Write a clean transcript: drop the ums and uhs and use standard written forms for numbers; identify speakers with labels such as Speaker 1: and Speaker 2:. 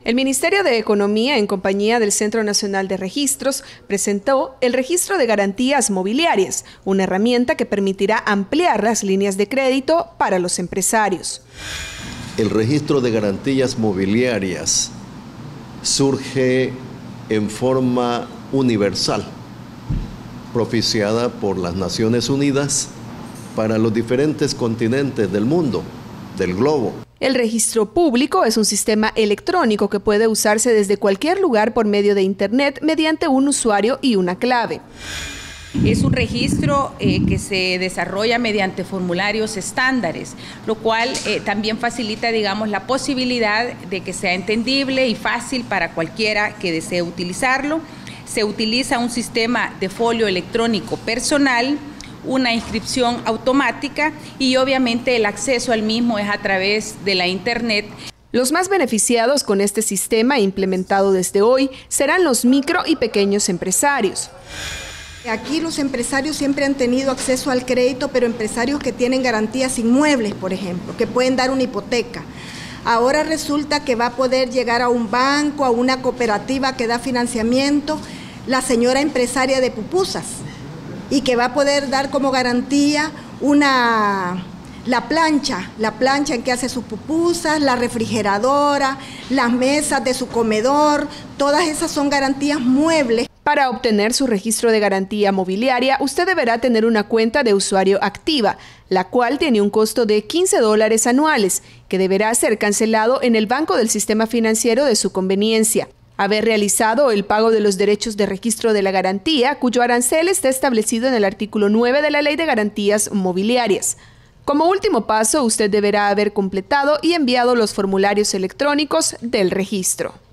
Speaker 1: El Ministerio de Economía, en compañía del Centro Nacional de Registros, presentó el Registro de Garantías Mobiliarias, una herramienta que permitirá ampliar las líneas de crédito para los empresarios.
Speaker 2: El Registro de Garantías Mobiliarias surge en forma universal, propiciada por las Naciones Unidas para los diferentes continentes del mundo, del globo.
Speaker 1: El registro público es un sistema electrónico que puede usarse desde cualquier lugar por medio de Internet mediante un usuario y una clave.
Speaker 3: Es un registro que se desarrolla mediante formularios estándares, lo cual también facilita, digamos, la posibilidad de que sea entendible y fácil para cualquiera que desee utilizarlo. Se utiliza un sistema de folio electrónico personal, una inscripción automática y obviamente el acceso al mismo es a través de la Internet.
Speaker 1: Los más beneficiados con este sistema implementado desde hoy serán los micro y pequeños empresarios.
Speaker 4: Aquí los empresarios siempre han tenido acceso al crédito, pero empresarios que tienen garantías inmuebles, por ejemplo, que pueden dar una hipoteca. Ahora resulta que va a poder llegar a un banco, a una cooperativa que da financiamiento, la señora empresaria de pupusas, y que va a poder dar como garantía la plancha en que hace sus pupusas, la refrigeradora, las mesas de su comedor, todas esas son garantías muebles.
Speaker 1: Para obtener su registro de garantía mobiliaria, usted deberá tener una cuenta de usuario activa, la cual tiene un costo de $15 anuales, que deberá ser cancelado en el banco del sistema financiero de su conveniencia. Haber realizado el pago de los derechos de registro de la garantía, cuyo arancel está establecido en el artículo 9 de la Ley de Garantías Mobiliarias. Como último paso, usted deberá haber completado y enviado los formularios electrónicos del registro.